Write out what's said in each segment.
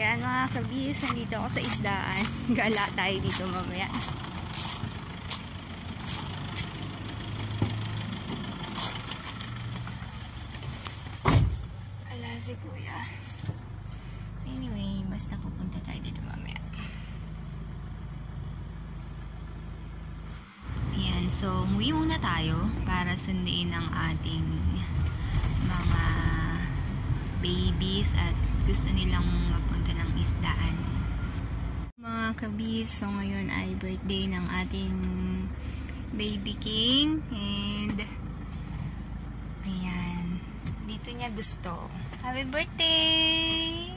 Ayan mga kabis, nandito ako sa isdaan. Gala tayo dito mamaya. Ala si kuya. Anyway, basta pupunta tayo dito mamaya. Ayan, so umuwi muna tayo para sunduin ang ating mga babies at gusto nilang magpunta ng isdaan. Mga kabis, so ngayon ay birthday ng ating baby king and ayan, dito niya gusto. Happy birthday!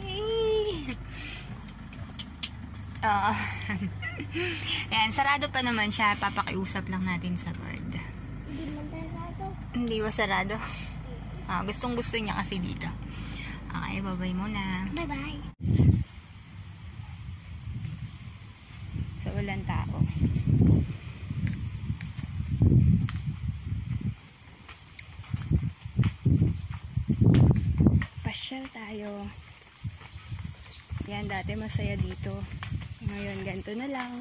Ayan, sarado pa naman siya. Papakiusap lang natin sa guard. Hindi mo sarado? Hindi ba sarado? Gustong gusto niya kasi dito. Okay, bye-bye muna. Bye-bye. So, walang tao. Pasyal tayo. Yan, dati masaya dito. Ngayon, ganito na lang.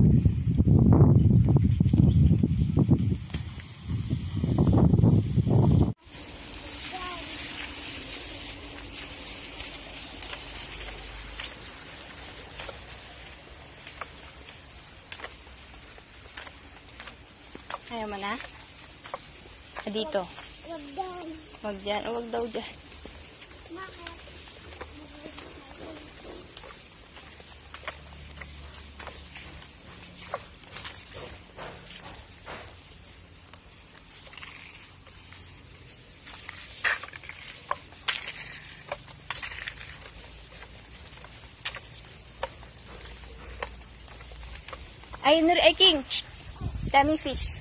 Ayaw mo na? Dito. Wag daw. Wag dyan. Wag daw dyan. Bakit? Ay, King! Shh! Dami fish.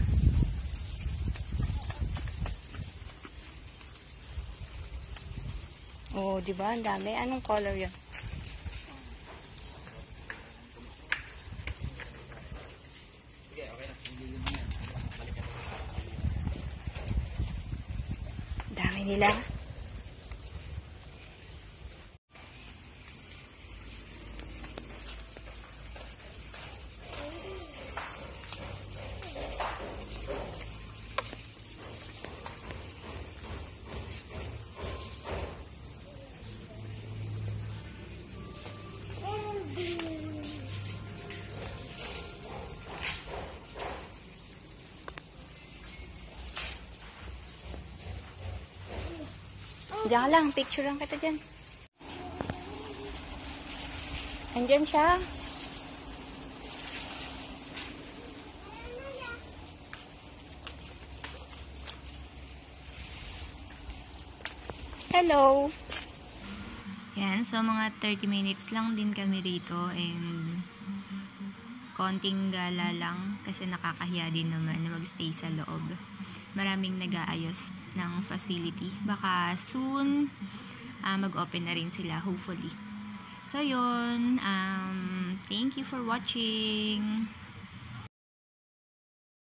Oh, di ba? Ang dami. Anong color yun? Dami nila. Diyan lang, picture lang kita dyan. Andyan siya. Hello! Yan, so mga 30 minutes lang din kami rito and konting gala lang kasi nakakahiya din naman na mag-stay sa loob. Maraming nag-aayos ng facility. Baka soon mag-open na rin sila, hopefully. So yun, thank you for watching.